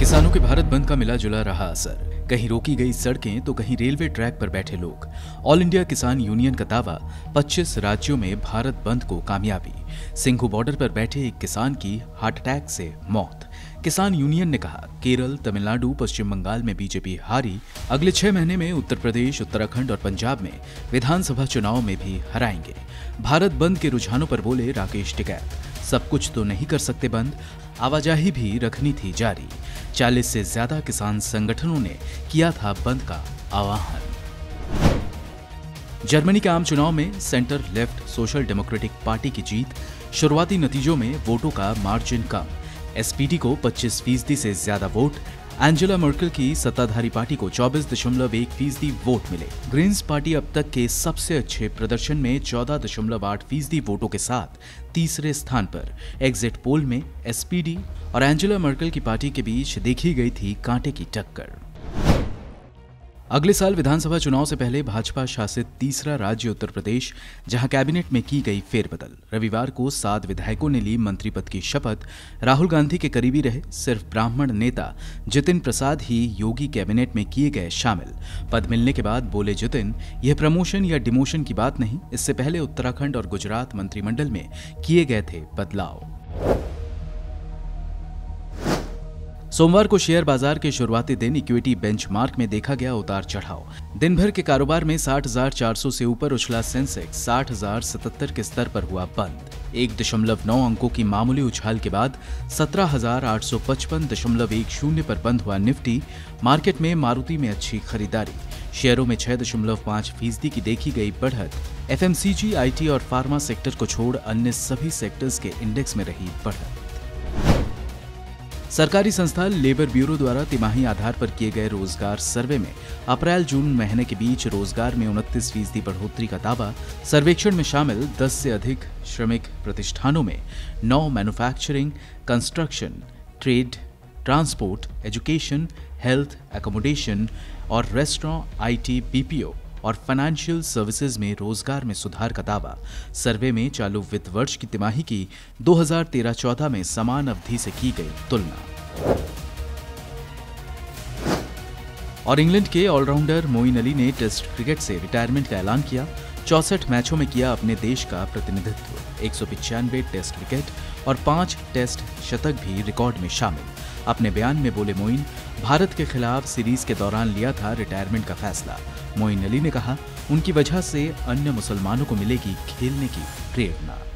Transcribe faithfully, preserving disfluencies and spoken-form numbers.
किसानों के भारत बंद का मिला जुला रहा असर। कहीं रोकी गई सड़कें तो कहीं रेलवे ट्रैक पर बैठे लोग। ऑल इंडिया किसान यूनियन का दावा, पच्चीस राज्यों में भारत बंद को कामयाबी। सिंघू बॉर्डर पर बैठे एक किसान की हार्ट अटैक से मौत। किसान यूनियन ने कहा, केरल, तमिलनाडु, पश्चिम बंगाल में बीजेपी हारी, अगले छह महीने में उत्तर प्रदेश, उत्तराखंड और पंजाब में विधानसभा चुनाव में भी हराएंगे। भारत बंद के रुझानों पर बोले राकेश टिकैत, सब कुछ तो नहीं कर सकते बंद, आवाजाही भी रखनी थी जारी। चालीस से ज्यादा किसान संगठनों ने किया था बंद का आह्वान। जर्मनी के आम चुनाव में centre left social democratic party की जीत। शुरुआती नतीजों में वोटों का मार्जिन कम। एसपीडी को पच्चीस फीसदी से ज्यादा वोट। एंजेला मर्केल की सत्ताधारी पार्टी को चौबीस दशमलव एक फीसदी वोट मिले। ग्रीन्स पार्टी अब तक के सबसे अच्छे प्रदर्शन में चौदह दशमलव आठ फीसदी वोटों के साथ तीसरे स्थान पर। एग्जिट पोल में एसपीडी और एंजेला मर्केल की पार्टी के बीच देखी गई थी कांटे की टक्कर। अगले साल विधानसभा चुनाव से पहले भाजपा शासित तीसरा राज्य उत्तर प्रदेश, जहां कैबिनेट में की गई फेरबदल। रविवार को सात विधायकों ने ली मंत्री पद की शपथ। राहुल गांधी के करीबी रहे सिर्फ ब्राह्मण नेता जितिन प्रसाद ही योगी कैबिनेट में किए गए शामिल। पद मिलने के बाद बोले जितिन, यह प्रमोशन या डिमोशन की बात नहीं, इससे पहले उत्तराखंड और गुजरात मंत्रिमंडल में किए गए थे बदलाव। सोमवार को शेयर बाजार के शुरुआती दिन इक्विटी बेंचमार्क में देखा गया उतार चढ़ाव। दिन भर के कारोबार में साठ हज़ार चार सौ से ऊपर उछला सेंसेक्स साठ हज़ार सतहत्तर के स्तर पर हुआ बंद। एक दशमलव नौ अंकों की मामूली उछाल के बाद सत्रह हज़ार आठ सौ पचपन दशमलव एक शून्य पर बंद हुआ निफ्टी। मार्केट में मारुति में अच्छी खरीदारी। शेयरों में छह दशमलव पाँच फीसदी की देखी गई बढ़त। एफएमसीजी, आईटी और फार्मा सेक्टर को छोड़ अन्य सभी सेक्टर्स के इंडेक्स में रही बढ़त। सरकारी संस्था लेबर ब्यूरो द्वारा तिमाही आधार पर किए गए रोजगार सर्वे में अप्रैल जून महीने के बीच रोजगार में उनतीस फीसदी बढ़ोतरी का दावा। सर्वेक्षण में शामिल दस से अधिक श्रमिक प्रतिष्ठानों में नौ manufacturing, construction, trade, transport, education, health, accommodation और रेस्टोरेंट, आईटी, बीपीओ और फाइनेंशियल सर्विसेज में रोजगार में सुधार का दावा। सर्वे में चालू वित्त वर्ष की तिमाही की दो हज़ार तेरह चौदह में समान अवधि से की गई तुलना। और इंग्लैंड के ऑलराउंडर मोइन अली ने टेस्ट क्रिकेट से रिटायरमेंट का ऐलान किया। चौसठ मैचों में किया अपने देश का प्रतिनिधित्व। एक सौ पिचानवे टेस्ट विकेट और पांच टेस्ट शतक भी रिकॉर्ड में शामिल। अपने बयान में बोले मोइन, भारत के खिलाफ सीरीज के दौरान लिया था रिटायरमेंट का फैसला। मोइन अली ने कहा, उनकी वजह से अन्य मुसलमानों को मिलेगी खेलने की प्रेरणा।